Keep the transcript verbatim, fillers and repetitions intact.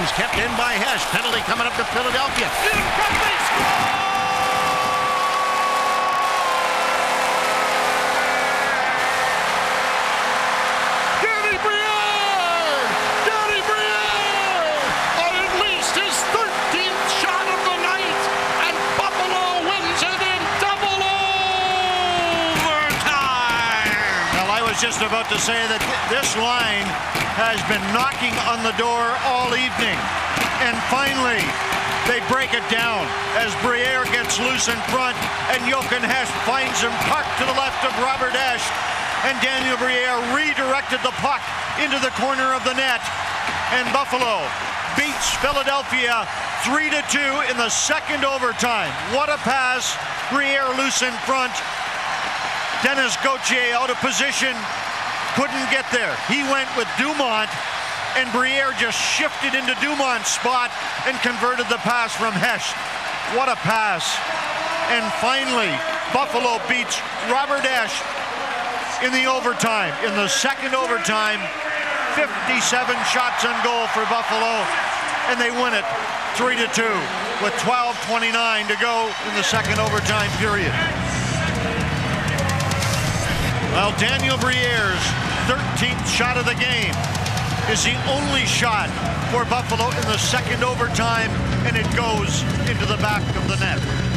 wings, kept in by Hesh. Penalty coming up to Philadelphia. In front, they score! Just about to say that this line has been knocking on the door all evening, and finally they break it down as Briere gets loose in front and Jochen Hesch finds him tucked to the left of Robert Esch, and Daniel Briere redirected the puck into the corner of the net, and Buffalo beats Philadelphia three to two in the second overtime. What a pass! Briere loose in front. Dennis Gauthier out of position, couldn't get there. He went with Dumont, and Briere just shifted into Dumont's spot and converted the pass from Hesch. What a pass. And finally, Buffalo beats Robert Esch in the overtime. In the second overtime, fifty-seven shots on goal for Buffalo, and they win it three to two with twelve twenty-nine to go in the second overtime period. Well, Daniel Briere's thirteenth shot of the game is the only shot for Buffalo in the second overtime, and it goes into the back of the net.